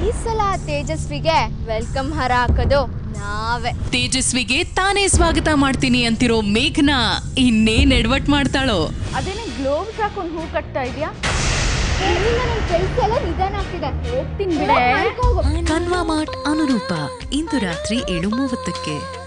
ಸಲ ತೇಜಸ್ವಿಗೆ ವೆಲ್ಕಮ್ ಹಾರ ಹಾಕೋದು ನಾವೇ. ತೇಜಸ್ವಿಗೆ ತಾನೇ ಸ್ವಾಗತ ಮಾಡ್ತೀನಿ ಅಂತಿರೋ ಮೇಘನಾ ಇನ್ನೇನ್ ಎಡವಟ್ ಮಾಡ್ತಾಳೋ. ಅದೇನೇ ಗ್ಲೋವ್ಸ್ ಹಾಕೊಂಡು ಹೂ ಕಟ್ತಾ ಇದೆಯಾ? ಕೆಲಸ ಎಲ್ಲ ನಿಧಾನ ಆಗ್ತಿದೆ. ಹೋಗ್ತೀನಿ ಬಿಡೆ. ಕನ್ವಾ ಮಾರ್ಟ್ ಅನುರೂಪ ಇಂದು ರಾತ್ರಿ 7:30ಕ್ಕೆ.